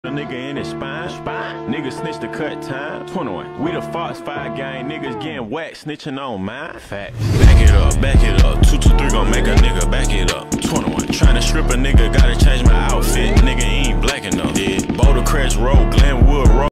A nigga in his spine. Niggas snitch the cut time. 21. We the Fox 5 gang. Niggas getting whacked, snitching on mine. Facts. Back it up, back it up. 223 gon' make a nigga back it up. 21. Tryna strip a nigga, gotta change my outfit. Nigga ain't black enough. Yeah. Boulder Crest Road, Glenwood Road.